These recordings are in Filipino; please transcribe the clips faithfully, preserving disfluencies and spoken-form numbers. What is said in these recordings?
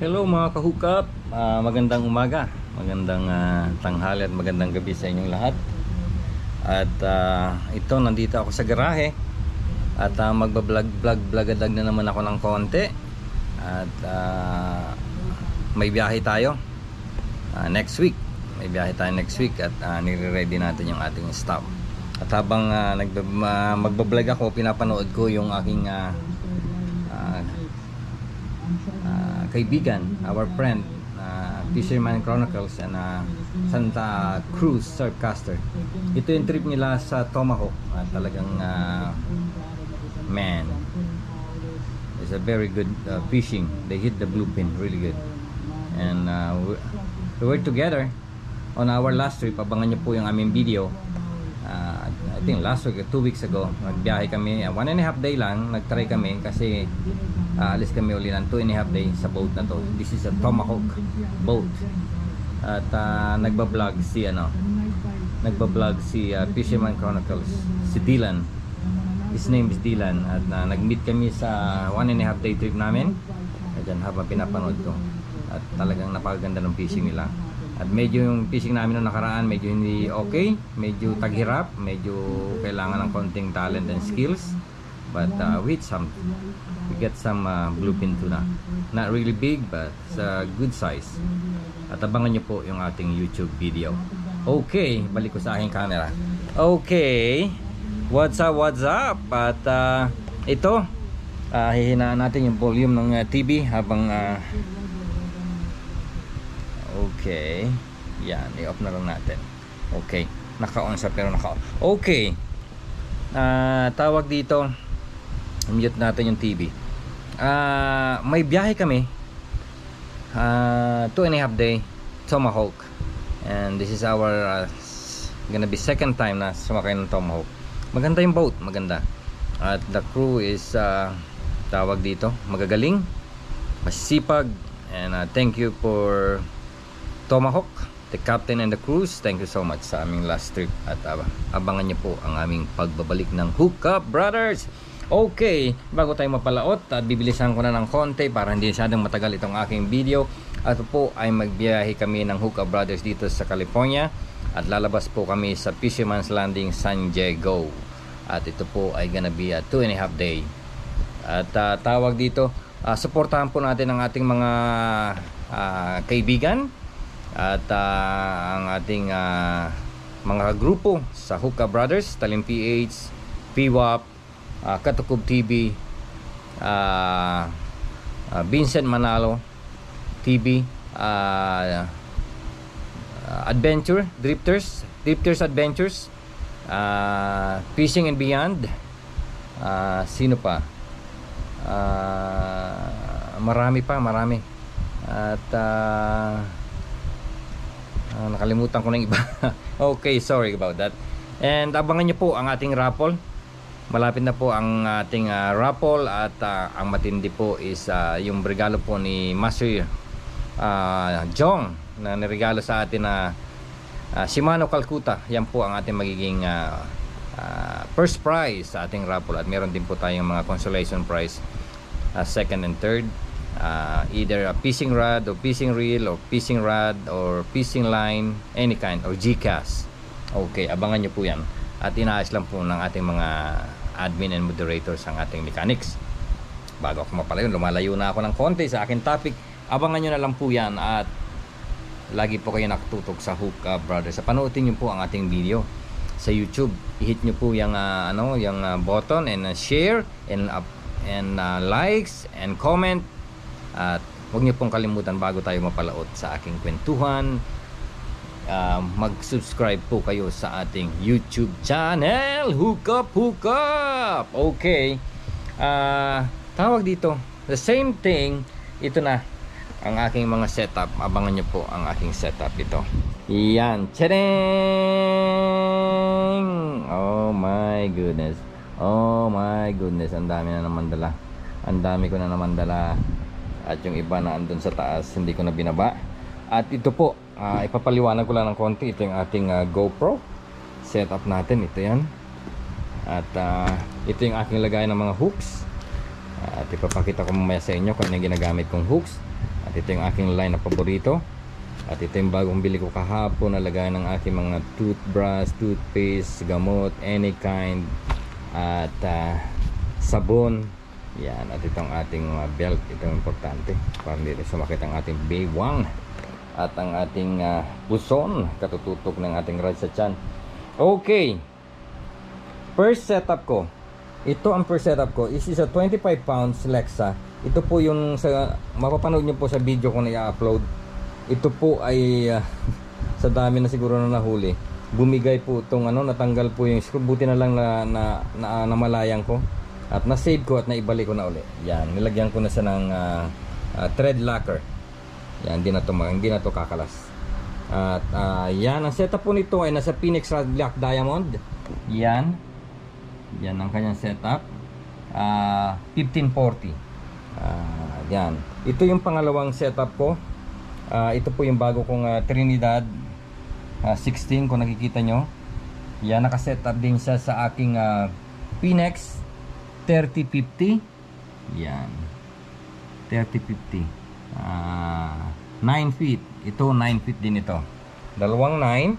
Hello mga ka-hookup, uh, magandang umaga, magandang uh, tanghali at magandang gabi sa inyong lahat. At uh, ito, nandito ako sa garahe at uh, magbablog vlog vlogadag na naman ako ng konti. At uh, may biyahe tayo uh, next week. May biyahe tayo next week at uh, nire-ready natin yung ating staff. At habang uh, uh, magbablog ako, pinapanood ko yung aking uh, uh, uh, kaibigan, our friend, uh, Fisherman Chronicles and uh, Santa Cruz Surfcaster. Ito yung trip nila sa Tomahawk. Uh, talagang uh, man, it's a very good uh, fishing. They hit the bluefin really good. And uh, we, we were together on our last trip. Abangan nyo po yung aming video. uh, I think last week, two weeks ago, nagbiyahe kami, uh, one and a half day lang nagtry kami kasi uh, alis kami uli ng two and a half day sa boat na to. This is a Tomahawk boat. At uh, nagbablog si ano nagbablog si uh, Fisherman Chronicles, si Dylan. His name is Dylan. At uh, nag-meet kami sa one and a half day trip namin. Ayan, habang pinapanood ko. At talagang napakaganda ng fishing nila. At medyo yung fishing namin noong nakaraan, medyo hindi okay, medyo taghirap, medyo kailangan ng konting talent and skills. But uh, with some, we get some uh, bluefin tuna. Not really big, but it's a good size. At abangan nyo po yung ating YouTube video. Okay, balik ko sa aking camera. Okay, what's up, what's up? At uh, ito, uh, hihinaan natin yung volume ng uh, T V habang uh, okay, yan, i-off na lang natin. Okay, naka-on siya pero naka-off. Okay, uh, tawag dito, mute natin yung T V. Uh, may biyahe kami, uh, two and a half day Tomahawk, and this is our uh, gonna be second time na sumakay ng Tomahawk. Maganda yung boat, maganda. At the crew is uh, tawag dito, magagaling, masisipag, and uh, thank you for Tomahawk, the captain and the crews. Thank you so much sa aming last trip. At uh, abangan niyo po ang aming pagbabalik ng Hookup Brothers. Okay, bago tayo mapalaot at bibilisan ko na ng konti para hindi masyadong matagal itong aking video. At po ay magbiyahe kami ng Hookup Brothers dito sa California. At lalabas po kami sa Fisherman's Landing, San Diego. At ito po ay gonna be a two and a half day. At uh, tawag dito, uh, suportahan po natin ang ating mga uh, kaibigan at uh, ang ating uh, mga grupo sa Hookup Brothers, Talim P H, P W A P, uh, Katukub T V, uh, uh, Vincent Manalo T V, uh, uh, Adventure Drifters, Drifters Adventures, uh, Fishing and Beyond, uh, sino pa, uh, marami pa, marami. At uh, Uh, nakalimutan ko ng iba. Okay, sorry about that. And abangan nyo po ang ating raffle. Malapit na po ang ating uh, raffle. At uh, ang matindi po is uh, yung regalo po ni Master uh, Jong na nirigalo sa atin na uh, uh, Shimano Calcutta. Yan po ang ating magiging uh, uh, first prize sa ating raffle. At meron din po tayong mga consolation prize, uh, second and third. Uh, either a fishing rod or fishing reel or fishing rod or fishing line, any kind, or Gcash. Okay, abangan nyo po yan. At inaayos lang po ng ating mga admin and moderators ang ating mechanics. Bago ako mapalayo, lumalayo na ako ng konti sa aking topic. Abangan nyo na lang po yan. At lagi po kayo nakatutok sa Hookup Brothers. Sa panootin nyo po ang ating video sa YouTube. I-hit nyo po yung, uh, ano, yung uh, button and uh, share and, uh, and uh, likes and comment. At huwag niyo pong kalimutan bago tayo mapalaot sa aking kwentuhan, uh, mag-subscribe po kayo sa ating YouTube channel, Hookup Hookup. Okay, uh, tawag dito, the same thing. Ito na ang aking mga setup. Abangan niyo po ang aking setup ito. Yan, tadang! Oh my goodness, oh my goodness, ang dami na naman dala. Ang dami ko na naman dala. At yung iba na andun sa taas, hindi ko na binaba. At ito po, uh, ipapaliwanag ko lang ng konti. Ito yung ating uh, GoPro setup natin, ito yan. At uh, ito yung aking lagay ng mga hooks. At ipapakita ko mamaya sa inyo kung ano yung ginagamit kong hooks. At At ito yung aking line na paborito. At ito yung bagong bili ko kahapon na lagayan ng aking mga toothbrush, toothpaste, gamot, any kind. At uh, sabon. Yan. At itong ating uh, belt. Ito yung importante para hindi rin sumakit ang ating baywang. At ang ating uh, puson. Katututok ng ating rad sa tiyan. Okay. First setup ko. Ito ang first setup ko. This is a twenty-five pounds Lexa. Ito po yung sa, mapapanood nyo po sa video ko na i-upload. Ito po ay uh, sa dami na siguro na nahuli, bumigay po itong ano, natanggal po yung screw. Buti na lang na, na, na namalayan ko at na-save ko at naibalik ko na uli. Yan, nilagyan ko na siya ng uh, uh, thread locker. Yan, hindi na to, hindi na to kakalas. At uh, yan, ang setup po nito ay nasa Phoenix Black Diamond. Yan. Yan ang kanyang setup. uh, fifteen forty. uh, Yan. Ito yung pangalawang setup ko. Uh, ito po yung bago kong uh, Trinidad uh, sixteen, kung nakikita nyo. Yan, nakasetup din siya sa aking uh, Phoenix thirty fifty. Yan, thirty fifty. uh, nine feet. Ito nine feet din ito. Dalawang nine.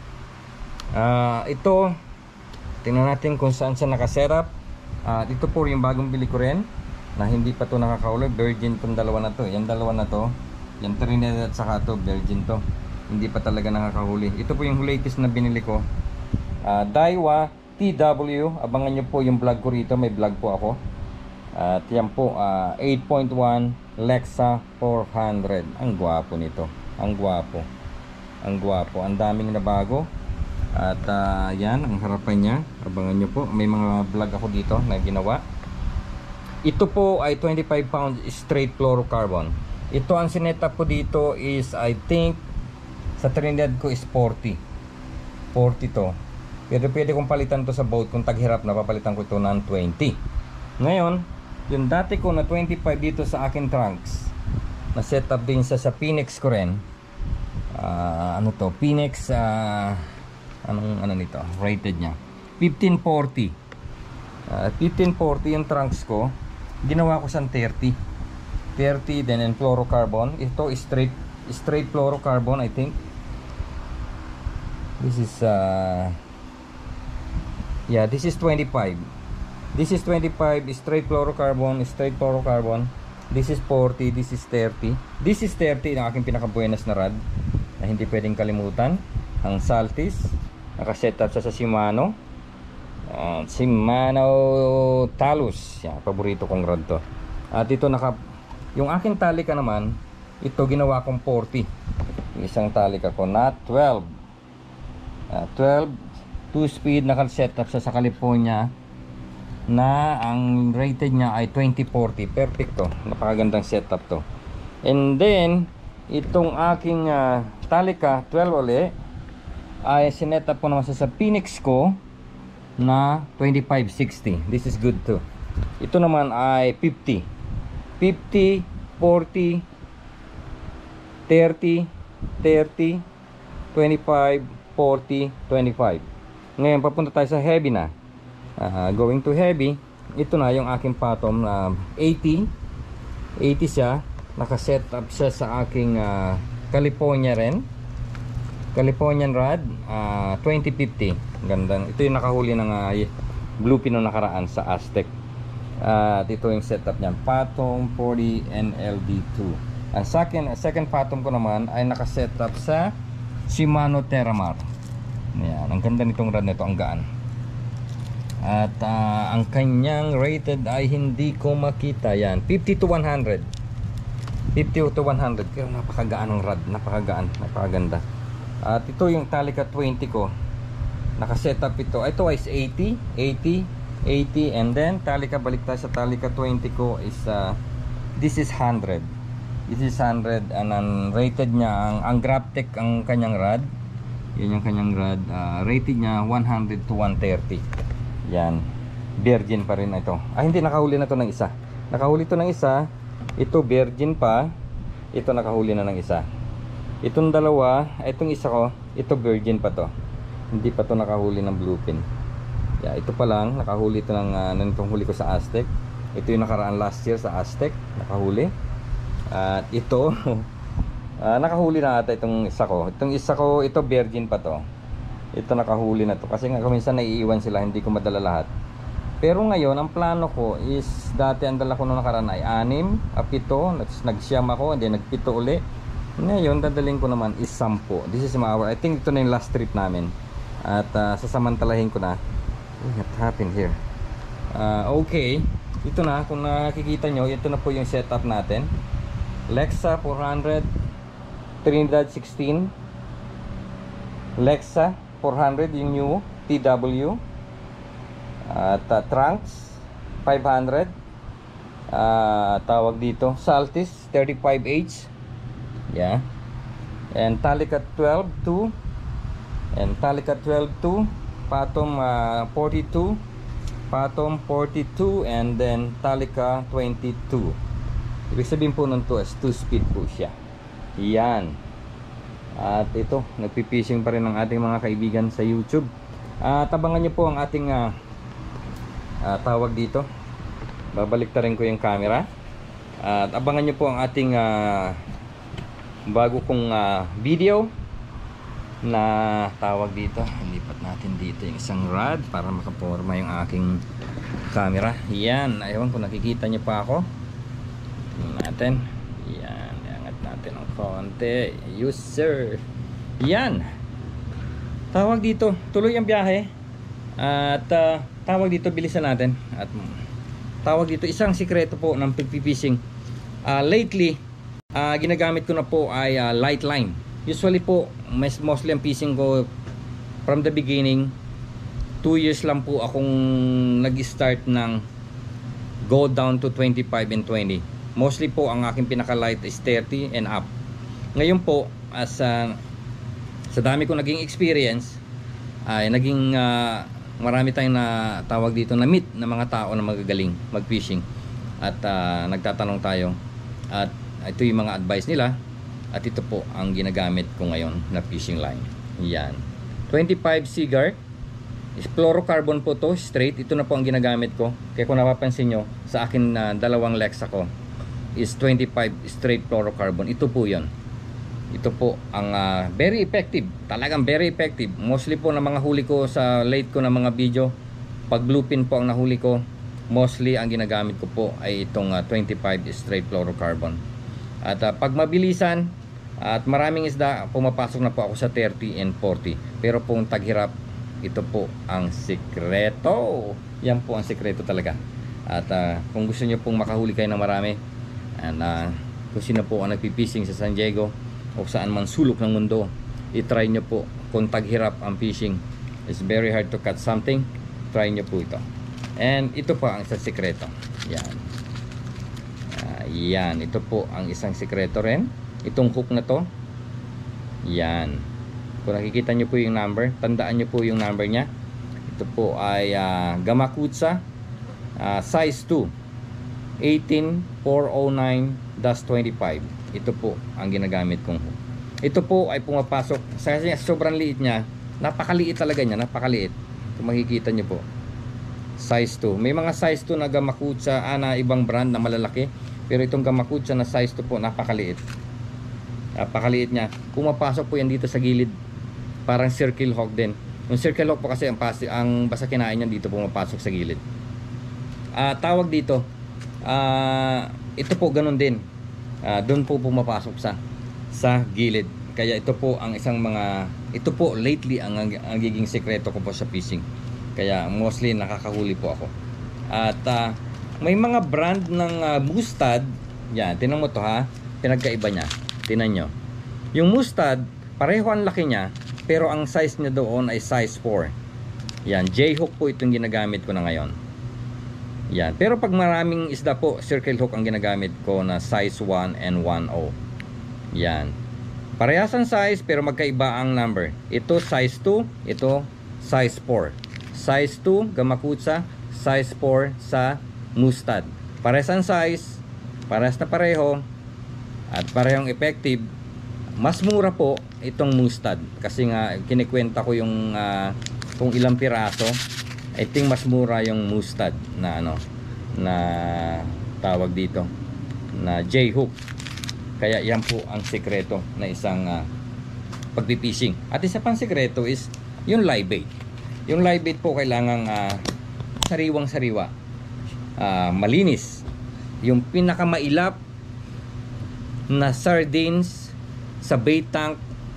uh, Ito, tingnan natin kung saan siya nakasetup. uh, Ito po yung bagong bili ko rin na hindi pa to nakakaulog. Virgin tong dalawa na to. Yan dalawa na to. Yan Trinidad at saka to Virgin to. Hindi pa talaga nakakahuli. Ito po yung latest na binili ko. uh, Daiwa T W. Abangan nyo po yung vlog ko rito. May vlog po ako. At yan po, uh, eight point one Lexa four hundred. Ang gwapo nito. Ang gwapo. Ang gwapo. Ang daming nabago. At uh, yan, ang harapan niya. Abangan nyo po. May mga vlog ako dito na ginawa. Ito po ay twenty-five pounds straight fluorocarbon. Ito ang sinetup ko dito is, I think sa Trinidad ko is forty. forty to. Pero pwede kong palitan to sa boat kung taghirap na, papalitan ko ito ng twenty. Ngayon, yung dati ko na twenty-five dito sa akin trunks, na setup din sa sa Phoenix ko rin. Uh, ano to? Phoenix, uh, anong ano nito? Rated niya. fifteen forty. Uh, fifteen forty yung trunks ko. Ginawa ko siyang thirty. thirty, then in fluorocarbon. Ito is straight straight fluorocarbon, I think. This is uh yeah, this is twenty-five. This is twenty-five straight fluorocarbon, straight fluorocarbon. This is forty, this is thirty. This is thirty, ang aking pinakabuenas na rod na hindi pwedeng kalimutan. Ang Saltis, naka-set up sa Shimano. Uh, Shimano Talus. Yan, paborito kong rod to. At ito naka yung aking talika naman, ito ginawa kong forty. Yung isang talika ko na twelve. Uh, twelve, two speed, naka-set up sa sa California na ang rated niya ay twenty forty. Perfecto. Napakagandang setup to. And then, itong aking uh, talika twelve uli ay sinet up ko naman sa, sa Phoenix ko na twenty-five sixty. This is good too. Ito naman ay fifty. fifty, forty, thirty, thirty, twenty-five, forty, twenty-five. Ngayon papunta tayo sa heavy na. Uh, going to heavy, ito na yung aking patom na uh, eighty. eighty siya. Nakaset up siya sa aking uh, California rin. Californian rod, uh, twenty fifty. Gandang. Ito yung nakahuli ng uh, bluefin no nakaraan sa Aztec. At uh, ito yung setup niyan, Patom forty N L D two. Ang second, second Patom ko naman ay nakasetup sa Shimano Terramar. Ayan, ang ganda nitong rod nito, ang gaan. At uh, ang kanyang rated ay hindi ko makita. Yan, fifty to one hundred. fifty to one hundred. Kaya napakagaan ng rod, napakagaan, napakaganda. At ito yung talika twenty ko. Nakasetup ito. Ito is eighty, eighty, eighty, and then talika, balik tayo sa talika twenty ko is uh, this is one hundred. This is one hundred, and ang rated niya, ang, ang Graptec ang kanyang rod. Yan yung kanyang rod. Uh, rated niya one hundred to one thirty. Yan. Virgin pa rin ito. Ah, hindi, nakahuli na to ng isa. Nakahuli to ng isa. Ito virgin pa. Ito nakahuli na ng isa. Itong dalawa, itong isa ko, ito virgin pa to. Hindi pa to nakahuli ng bluefin. Yeah, ito pa lang, nakahuli ito ng uh, nitong huli ko sa Aztec. Ito yung nakaraan last year sa Aztec, nakahuli. At ito, ah, nakahuli na ata itong isa ko. Itong isa ko, ito virgin pa to. Ito nakahuli na to. Kasi nga minsan naiiwan sila, hindi ko madala lahat. Pero ngayon, ang plano ko is, dati ang dala ko nung nakaraan ay anim, a pito, nagsyam ako, hindi nagpito uli. Ngayon, dadaling ko naman is sampu. This is my hour. I think ito na yung last trip namin. At uh, sasamantalahin ko na. What happened here? Uh, okay. Ito na, kung nakikita nyo, ito na po yung setup natin. Lexa four hundred, Trinidad sixteen. Lexa four hundred, yung new T W. At uh, Trunks five hundred. Uh, tawag dito Saltis thirty-five H. Yeah. And Talica twelve two. And Talica twelve two. Patom uh, forty-two. Patom forty-two. And then Talica twenty-two. Ibig sabihin po nun to is two speed po siya. Yan. At ito, nagpipishing pa rin ang ating mga kaibigan sa YouTube. At uh, tabangan nyo po ang ating uh, uh, tawag dito. Babalik ta rin ko yung camera. At uh, abangan nyo po ang ating uh, bago kong uh, video na tawag dito. Lipat natin dito yung isang rod para makaporma yung aking camera. Yan, ayaw ko nakikita nyo pa ako. Tingnan natin. Yan, iangat natin ng konti. Yes sir. Yan. Tawag dito, tuloy ang biyahe. At uh, tawag dito, bilisan natin. At tawag dito, isang sikreto po ng pagpipishing. Uh, lately, uh, ginagamit ko na po ay uh, light line. Usually po, mas mostly ang fishing ko from the beginning, two years lang po akong nag-start ng go down to twenty-five and twenty. Mostly po ang aking pinaka light is thirty and up. Ngayon po, as uh, sa dami ko naging experience, ay naging uh, marami tayong na tawag dito na meet na mga tao na magagaling mag-fishing. At uh, nagtatanong tayo. At ito yung mga advice nila. At ito po ang ginagamit ko ngayon na fishing line. Yan. twenty-five Seaguar. Fluorocarbon po to, straight. Ito na po ang ginagamit ko. Kaya kung napapansin nyo, sa akin uh, dalawang Lexa ko is twenty-five straight fluorocarbon. Ito po yon. Ito po ang uh, very effective. Talagang very effective. Mostly po na mga huli ko sa late ko na mga video, pag bluefin po ang nahuli ko, mostly ang ginagamit ko po ay itong uh, twenty-five straight fluorocarbon. At uh, pag mabilisan at maraming isda, pumapasok na po ako sa thirty and forty. Pero kung taghirap, ito po ang sikreto. Yan po ang sikreto talaga. At uh, kung gusto nyo pong makahuli kayo ng marami, and uh, kung sino po ang nagpipishing sa San Diego o saan man sulok ng mundo, i-try nyo po. Kung taghirap ang fishing, it's very hard to catch something, try nyo po ito. And ito po ang isang sikreto. Yan. Uh, yan. Ito po ang isang sikreto rin. Itong hook na to. Yan. Kung nakikita nyo po yung number, tandaan nyo po yung number nya. Ito po ay uh, Gamakutsa uh, size two, eighteen four oh nine twenty-five. Ito po ang ginagamit kong hook. Ito po ay pumapasok sa sobrang liit nya. Napakaliit talaga nya, napakaliit. Kung makikita nyo po, size two. May mga size two na Gamakutsa ah, na ibang brand na malalaki, pero itong Gamakutsa na size two po, napakaliit. Napakaliit nya. Pumapasok po yan dito sa gilid. Parang circle hook din. Yung circle hook po kasi ang, pasi, ang basta kinain niyan dito pumapasok sa gilid. Uh, tawag dito, uh, ito po ganun din. Uh, doon po pumapasok sa sa gilid. Kaya ito po ang isang mga, ito po lately ang, ang, ang giging sekreto ko po sa fishing. Kaya mostly nakakahuli po ako. At uh, may mga brand ng uh, mustad. Yan, tinan mo to ha. Pinagkaiba niya. Tinan nyo. Yung mustad, pareho ang laki niya, pero ang size niya doon ay size four. Yan, J-hook po itong ginagamit ko na ngayon. Yan, pero pag maraming isda po, circle hook ang ginagamit ko na size one and one oh. Yan. Parehas ang size pero magkaiba ang number. Ito size two, ito size four. Size two, Gamakutsa, size four sa mustad. Parehas ang size, parehas na pareho, at parehong effective. Mas mura po itong mustad kasi nga kinikwenta ko yung uh, kung ilang piraso. I think mas mura yung mustad na ano na tawag dito na J-hook. Kaya yan po ang sekreto na isang uh, pagpipishing. At isa pang sekreto is yung live bait. Yung live bait po kailangang uh, sariwang sariwa, uh, malinis. Yung pinakamailap na sardines sa bait tank,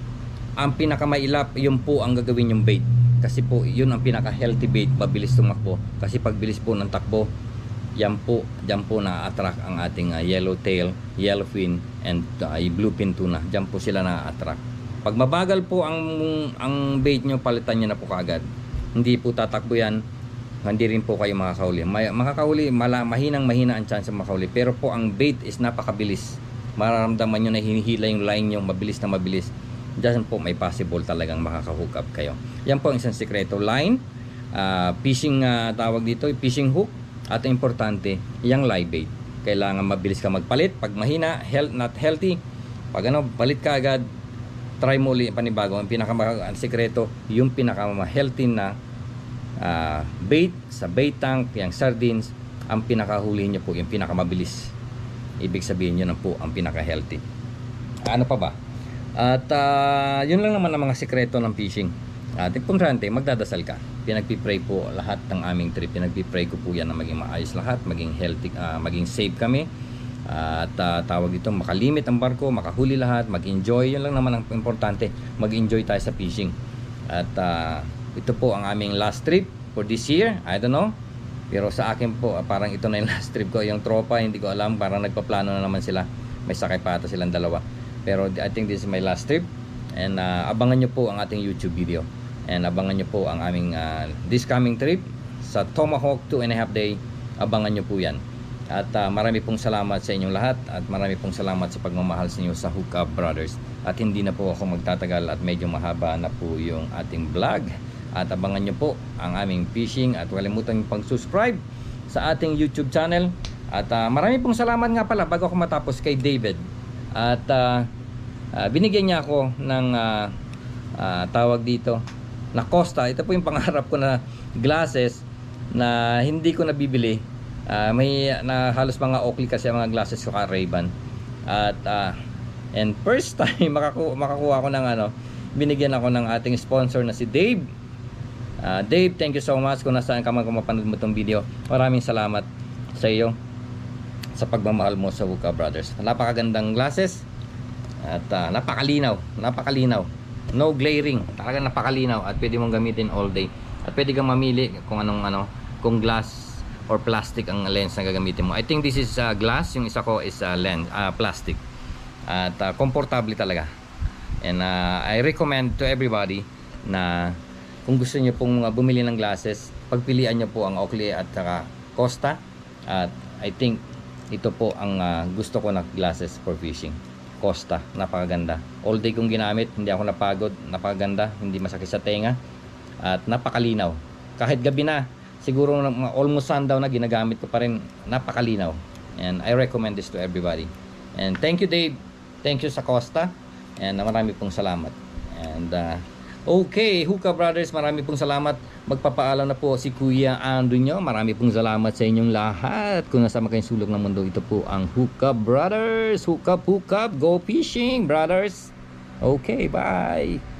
ang pinakamailap, yun po ang gagawin yung bait. Kasi po yun ang pinaka healthy bait, mabilis tumakbo. Kasi pag bilis po ng takbo, yan po, yan po na-attract ang ating uh, yellowtail, yellowfin, and uh, bluefin tuna. Diyan po sila na-attract. Pag mabagal po ang ang bait nyo, palitan nyo na po kaagad. Hindi po tatakbo yan, hindi rin po kayo makakahuli. May, makakahuli, mala, mahinang mahina ang chance makahuli. Pero po ang bait is napakabilis. Mararamdaman nyo na hinihila yung line nyo, mabilis na mabilis. Diyan po may possible talagang makaka-hook up kayo. Yan po ang isang sekreto. Line, uh, fishing uh, tawag dito, fishing hook. At importante, yung live bait. Kailangan mabilis ka magpalit. Pag mahina, health, not healthy, pag ano, palit ka agad, try mo ulit panibago. Ang pinaka-sekreto, yung pinaka-healthy na uh, bait sa bait tank, yung sardines, ang pinakahuli nyo po, yung pinakamabilis. Ibig sabihin nyo na po ang pinaka-healthy. Ano pa ba? At uh, yun lang naman ang mga sekreto ng fishing. At importante, magdadasal ka. Pinagpipray po lahat ng aming trip. Pinagpipray ko po yan na maging maayos lahat, maging healthy, uh, maging safe kami. Uh, at uh, tawag ito, makalimit ang barko, makahuli lahat, mag-enjoy. Yun lang naman ang importante, mag-enjoy tayo sa fishing. At uh, ito po ang aming last trip for this year. I don't know. Pero sa akin po, uh, parang ito na yung last trip ko. Yung tropa, hindi ko alam, parang nagpaplano na naman sila. May sakay pa ata silang dalawa. Pero I think this is my last trip. And uh, abangan nyo po ang ating YouTube video. And abangan nyo po ang aming uh, this coming trip sa Tomahawk two and a half day. Abangan nyo po yan. At uh, marami pong salamat sa inyong lahat. At marami pong salamat sa pagmamahal sa inyo sa Hook Up Brothers. At hindi na po ako magtatagal at medyo mahaba na po yung ating vlog. At abangan nyo po ang aming fishing. At huwag kalimutan pang subscribe sa ating YouTube channel. At uh, marami pong salamat nga pala bago ako matapos kay David. At uh, uh, binigyan niya ako ng uh, uh, tawag dito na Costa. Ito po yung pangarap ko na glasses na hindi ko nabibili. Uh, may na halos mga Oakley kasi ang mga glasses ko ka Ray-Ban. At uh, and first time makaku makakuha ko ng ano, binigyan ako ng ating sponsor na si Dave. Uh, Dave, thank you so much kung nasaan ka man kung mapanood mo itong video. Maraming salamat sa iyo sa pagmamahal mo sa Hook Up Brothers. Napakagandang glasses at uh, napakalinaw, napakalinaw. No glaring, talagang napakalinaw at pwede mong gamitin all day. At pwede kang mamili kung anong ano, kung glass or plastic ang lens na gagamitin mo. I think this is uh, glass, yung isa ko is uh, lens, uh, plastic. At uh, komportable talaga. And uh, I recommend to everybody na kung gusto niyo pong uh, bumili ng glasses, pagpilian niyo po ang Oakley at saka Costa. At I think ito po ang uh, gusto ko na glasses for fishing. Costa, napakaganda. All day kong ginamit, hindi ako napagod, napakaganda, hindi masakit sa tenga at napakalinaw. Kahit gabi na, siguro almost sundown na ginagamit ko pa rin, napakalinaw. And I recommend this to everybody. And thank you Dave, thank you sa Costa, and marami pong salamat. And uh, okay, Hook Up Brothers, marami pong salamat. Magpapaalam na po si Kuya Andrew nyo. Marami pong salamat sa inyong lahat. Kung nasama kayong sulok ng mundo, ito po ang Hook Up Brothers. Hook up, hook up, go fishing, brothers. Okay, bye.